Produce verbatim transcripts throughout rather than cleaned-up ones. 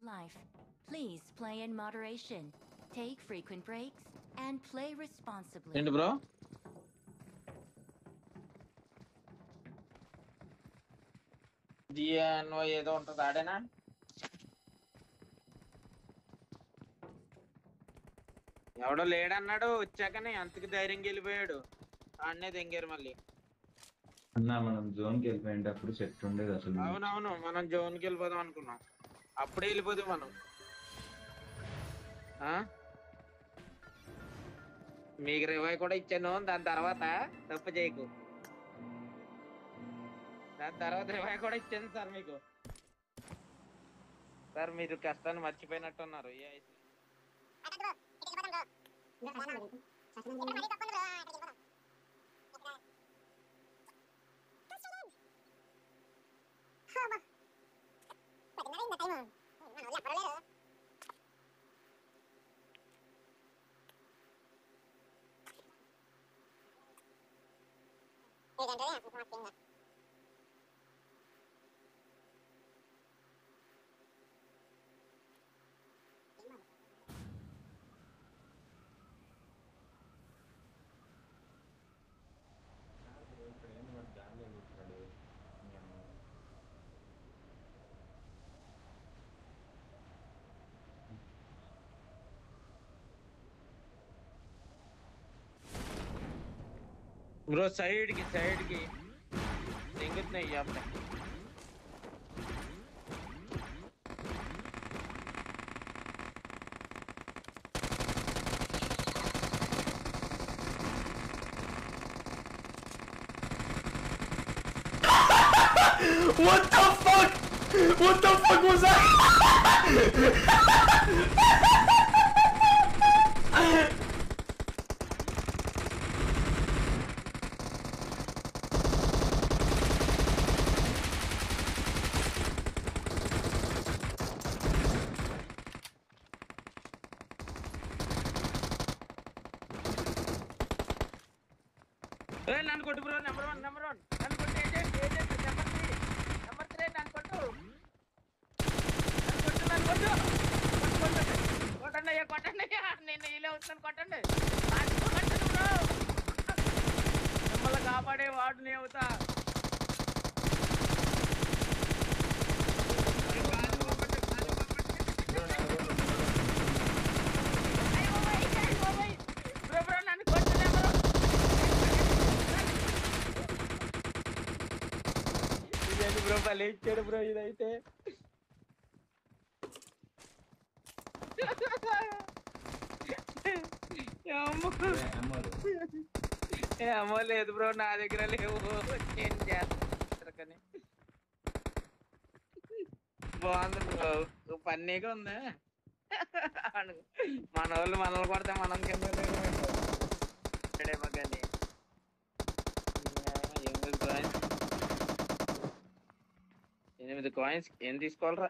life. Please play in moderation. Take frequent breaks and play responsibly. ఏంటి bro? జిఎన్ఓ ఏదో ఉంటుంది ఆడేనా? ఎవడో లేడన్నాడు వచ్చాకనే అంతకి ధైర్యంగా వెళ్ళిపోయాడు. ఆడనే దెంగారు మళ్ళీ. అన్నా మనం జోన్ కి వెళ్ళిపోయేటప్పుడు సెట్ ఉండేది అసలు. అవునవును మనం జోన్కి వెళ్ళిపోదాం అనుకున్నాం, అప్పుడే వెళ్ళిపోదాం మనం. మీకు రివైవ్ కూడా ఇచ్చాను, దాని తర్వాత తప్పు చేయకు. దాని తర్వాత రివైవ్ కూడా ఇచ్చాను సార్ మీకు. సార్ మీరు కష్టాన్ని మర్చిపోయినట్టున్నారు. బ్రో సైడ్ కి సైడ్ కి దెంగుతున్నాయి అప్పుడే. What the fuck? What the fuck was that? నన్ను కొట్టు bro, number one number one నన్ను కొట్టు. నెంబర్ త్రీ నెంబర్ త్రీ నన్ను కొట్టు నన్ను కొట్టు నన్ను కొట్టు కొట్టండి అయ్యా కొట్టండి అయ్యా, నేను ఇలా అవుతున్నాను కొట్టండి. కొట్టండి బ్రో, మిమ్మల్ని కాపాడే వాడు నే అవుతా. బ్రో బ్రో నన్ను కొట్టు నెంబర్ బ్రో, భలే ఇచ్చాడు బ్రో ఇదైతే. ఏమో లేదు బ్రో, నా దగ్గర లేవు. చేంజ్ చేస్తారు కానీ బాగుంది బ్రో, పన్నీగా ఉందా. మన వాళ్ళు మనల్ని కొడితే మనం కింద లేడేమో కానీ ఎనిమిది కాయిన్స్ ఎనిమిది కాయిన్స్ ఏం తీసుకోవాలరా?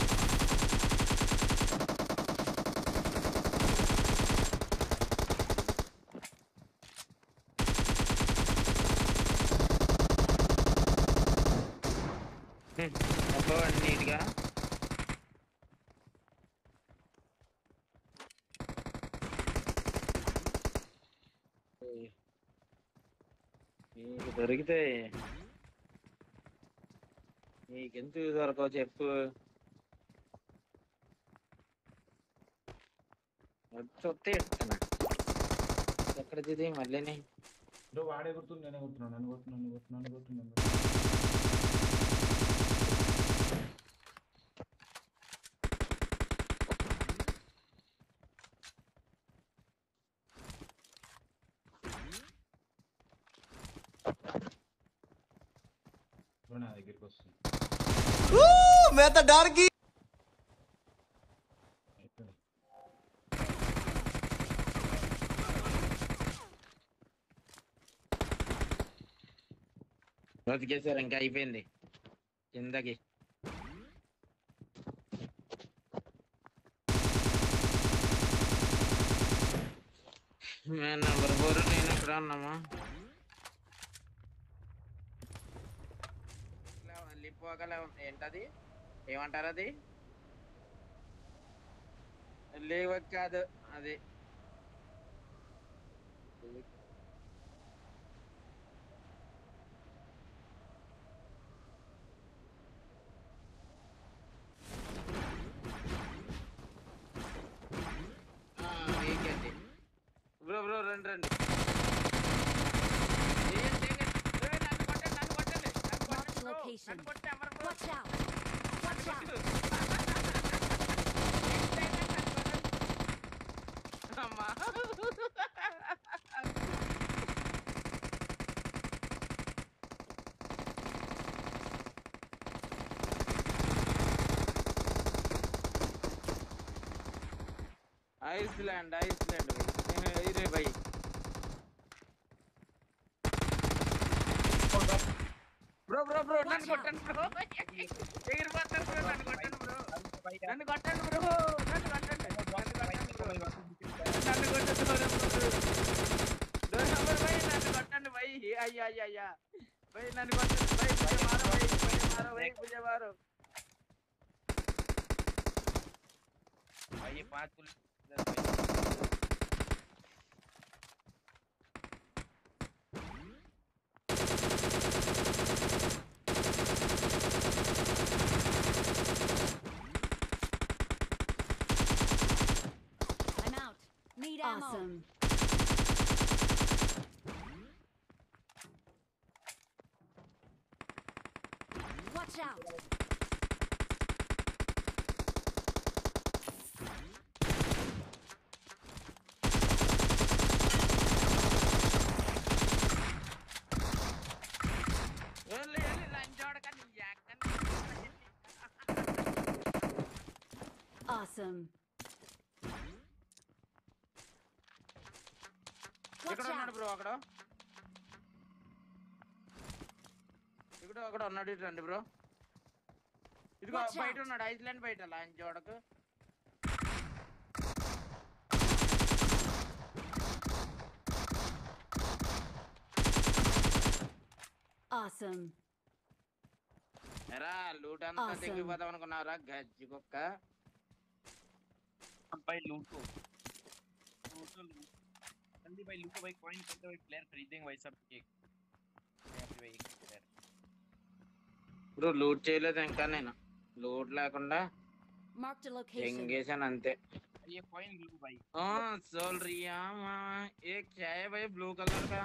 అబ్బోండి నీట్గా. నీకు దొరికితే నీకెందుకు దొరకవు చెప్పు. చూస్తే ఇస్తాను ఎక్కడ దిది మళ్ళీ. వాడే గుర్తుంది, నేనే గుర్తున్నాను. నన్ను కొడుతున్నాను కొడుతున్నాను కొడుతున్నాను నా దగ్గరికి వస్తుంది. मैं तो डर गई. బతికేసారు, ఇంకా అయిపోయింది కిందకి. నెంబర్ ఫోర్ నేను ఎక్కడ ఉన్నామా? లిపోగల ఏంటది, ఏమంటారు అది? లేవ కాదు అది ఏంటండి బ్రో బ్రో రండి రండి Location. Watch out. Watch out. అమ్మా ఐస్లాండ్ ఐస్లాండ్ ఇరే భాయ్ బ్రో బ్రో బ్రో నన్ను కొట్టండి బ్రో ఎగిరిపోతారు బ్రో నన్ను కొట్టండి బ్రో నన్ను కొట్టండి బ్రో నన్ను కొట్టండి నన్ను కొట్టండి బ్రో నన్ను కొట్టండి డోర్ నంబర్ భాయ్ నన్ను కొట్టండి భాయ్ అయ్యా అయ్యా అయ్యా భాయ్ నన్ను కొట్టండి భాయ్ ముझे मारो भाई मुझे मारो भाई मुझे मारो भाई ये पांच police I'm out. Need ammo. Awesome. Watch out. వెళ్ళి వెళ్ళి లంచోడక నీ యాక్కని Awesome. Watch ఎక్కడ ఉన్నాడు out. బ్రో అక్కడ ఇక్కడ అక్కడ ఉన్నాడు ఇటు రండి బ్రో ఇదిగో Watch బయట out. ఉన్నాడు ఐస్లాండ్ బయట లంచోడకు Awesome. ఎరా లూట్ అంతా Awesome. తెగిపోతాం అనుకున్నావురా గజ్జి కుక్క भाई लूटो लूटो लूट जल्दी भाई लूटो भाई कॉइन करके भाई प्लेयर खरीदेंगे भाई सब एक यहाँ पे भाई एक प्लेयर బ్రో లూట్ చేయలేదు ఇంకా నేను లూట్ లేకుండా Marked a location. ఎంగేసాను అంతే ये कॉइन लूटो भाई हाँ सोल रिया एक क्या है भाई ब्लू कलर का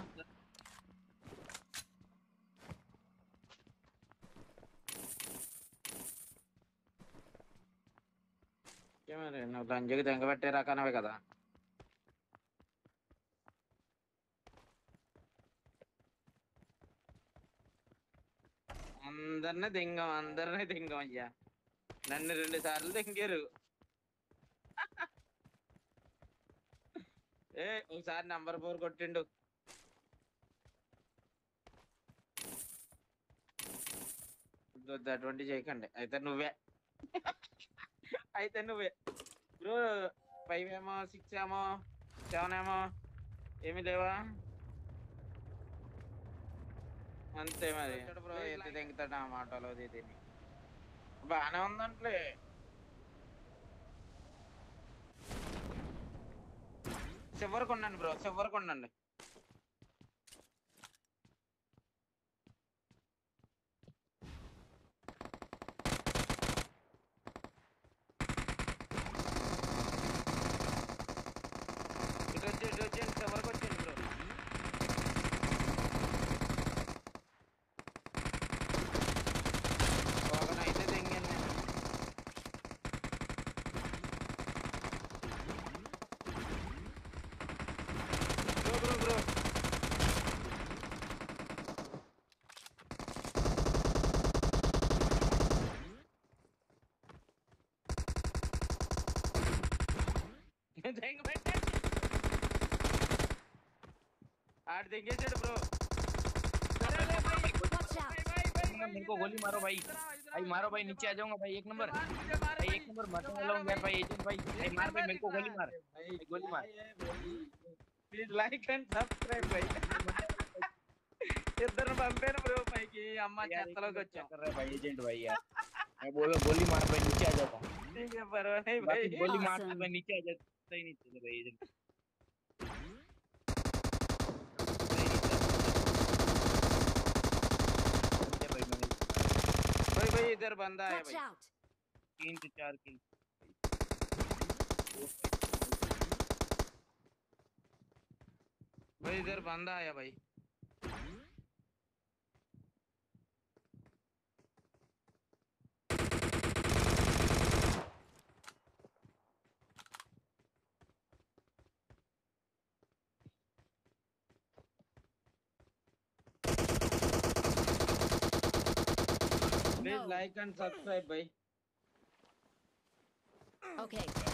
क्या मेरे ना गंजे के दंगे बट्टे रखा ना वे कदा అందరినే దింగం అందరినే దింగం అయ్యా నన్ను రెండు సార్లు దింగారు ఏ ఒకసారి నంబర్ ఫోర్ కొట్టిండు అటువంటి చేయకండి అయితే నువ్వే అయితే నువ్వే బ్రో ఫైవ్ ఏమో సిక్స్ ఏమో సెవెన్ ఏమో ఏమి లేవా అంతే మరి బ్రో ఎత్తి తెంగుతాడు ఆ మాటలో దీన్ని బాగానే ఉందంట్లే చివరికి ఉండండి బ్రో చివరికి ఉండండి ఇటు వచ్చి ఇటు వచ్చేయండి చివరికి వచ్చేయండి బ్రో ఒకనైతే తెంగాను నేను బ్రో బ్రో బ్రో తెంగ పెట్టండి आठ देंगे जेड ब्रो Watch out. मेरे को गोली मारो भाई भाई मारो भाई नीचे आ जाऊंगा भाई एक नंबर भाई एक नंबर मरने वाला हूं यार भाई एजेंट भाई भाई मार भाई मेरे को गोली मार भाई गोली मार प्लीज लाइक एंड सब्सक्राइब भाई ఇద్దరు పంపాను బ్రో పైకి అమ్మ చెత్తలోకి వచ్చాం कर रहा है भाई एजेंट भाई यार मैं बोला गोली मार भाई नीचे आ जाता। ठीक है परवाह नहीं भाई। बाकी गोली मार Awesome. भाई नीचे आ जाता ही नहीं चले भाई इधर। भाई मैंने भाई भाई इधर बंदा है Watch भाई। out. तीन से चार किल। भाई इधर बंदा आया भाई। Please No. Like and subscribe भाई। Okay.